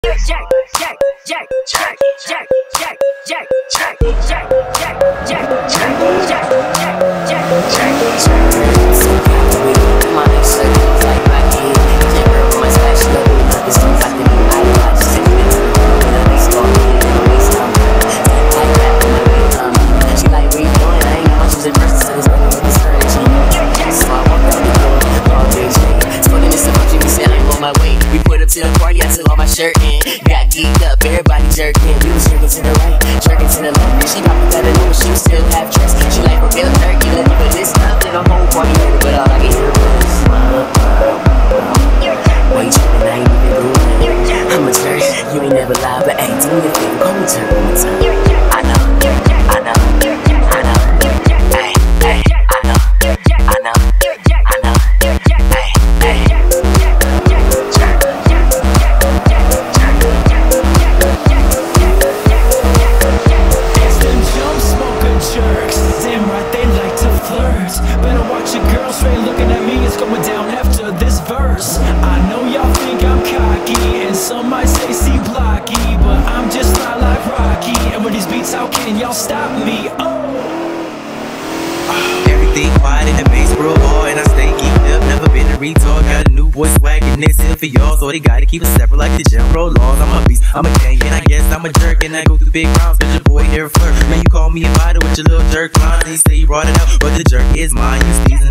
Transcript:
To the party, I took all my shirt in. Got geeked up, everybody jerking. We was jerking to the right, jerking to the left. She poppin' that alone, she was still half dressed. She like, okay, turkey, let me put this stuff in a whole party later. But all I get to was why you trippin', I ain't even doing. I'm a jerk, you ain't never lied, but ain't doing your thing. Call me turn one more time. I know, I know, I know. Ay, ay, I know, I know, I know. Ay, ay. Better watch your girl straight looking at me. It's going down after this verse. I know y'all think I'm cocky, and some might say C-blocky, but I'm just not like Rocky. And with these beats, how can y'all stop me? Everything quiet in the bass, real hard, and I stay geeked up. Never been a retard. Got a new voice wagging this here for y'all, so they gotta keep it separate like the general laws. I'm a beast, I'm a gang, and I guess I'm a jerk, and I go through big rounds cause your boy here flirt. Man, you call me a fighter with your little jerk line. He say you brought it up, but the jerk is mine. You sneezing.